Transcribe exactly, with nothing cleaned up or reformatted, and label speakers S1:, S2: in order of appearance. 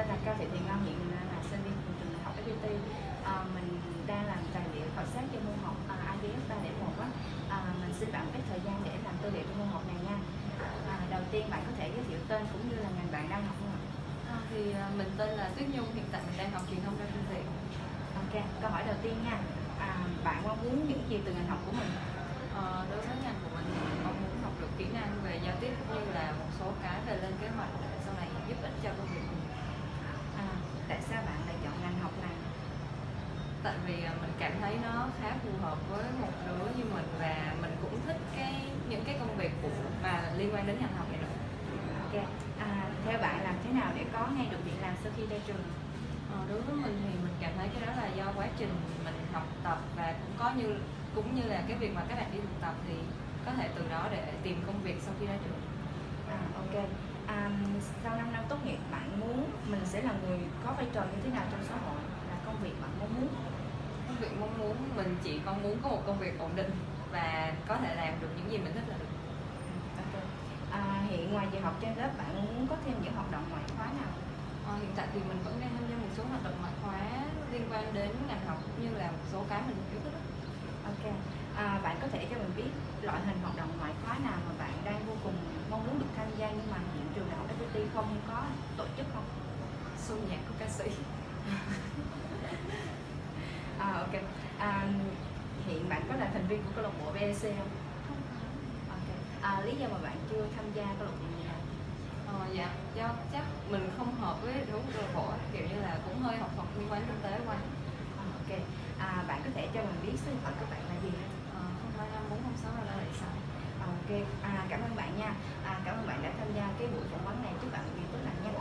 S1: là Cao Thị Thuỳ Ngân, hiện là sinh viên của trường đại học ép pê tê. À, mình đang làm tài liệu khảo sát cho môn học à, i bê ét ba không một á. À, mình xin bạn ít thời gian để làm tư liệu cho môn học này nha. À, đầu tiên bạn có thể giới thiệu tên cũng như là ngành bạn đang học không ạ?
S2: À, thì mình tên là Tuyết Nhung, hiện tại mình đang học truyền thông đa phương tiện.
S1: Ok, câu hỏi đầu tiên nha. À, bạn mong muốn những gì từ ngành học của mình?
S2: À, đối với ngành của mình thì mình mong muốn học được kỹ năng về giao tiếp cũng như là một số cái về lên kế hoạch để sau này giúp ích cho công việc của mình.
S1: À, tại sao bạn lại chọn ngành học này?
S2: Tại vì mình cảm thấy nó khá phù hợp với một đứa như mình và mình cũng thích cái những cái công việc của mà liên quan đến ngành học này nữa.
S1: Ok, à, theo bạn làm thế nào để có ngay được việc làm sau khi ra trường?
S2: À, đối với mình thì mình cảm thấy cái đó là do quá trình mình học tập và cũng có như cũng như là cái việc mà các bạn đi thực tập thì có thể từ đó để tìm công việc sau khi ra trường.
S1: À, ok. À, sau năm năm tốt nghiệp bạn muốn mình sẽ là người có vai trò như thế nào trong xã hội, là công việc bạn mong muốn?
S2: Công việc mong muốn mình chỉ mong muốn có một công việc ổn định và có thể làm được những gì mình thích là được.
S1: Ok. À, hiện ngoài giờ học trên lớp bạn muốn có thêm những hoạt động ngoại khóa nào?
S2: À, hiện tại thì mình vẫn đang tham gia một số hoạt động ngoại khóa liên quan đến ngành học cũng như là một số cái mình yêu thích.
S1: Ok. À, bạn có thể cho mình biết loại hình hoạt động ngoại khóa nào mà bạn đang vô cùng mong muốn được tham gia nhưng mà hiện trường đại học ép pê tê không có tổ chức không?
S2: Show nhạc của ca sĩ.
S1: À, ok. À, hiện bạn có là thành viên của câu lạc bộ vê xê không?
S2: Không.
S1: Ok. À, lý do mà bạn chưa tham gia câu lạc bộ gì nào?
S2: Ờ, dạ, do chắc mình không hợp với đúng câu lạc bộ, kiểu như là cũng hơi học thuật liên quan kinh tế quá.
S1: À, ok. À, bạn có thể cho mình biết số điện thoại của bạn là gì?
S2: Ờ, không hai năm bốn không sáu là bảy sáu.
S1: À, ok. À, cảm ơn bạn nha. À, cảm ơn bạn đã tham gia cái buổi phỏng vấn này. Chúc bạn một ngày tốt lành nha.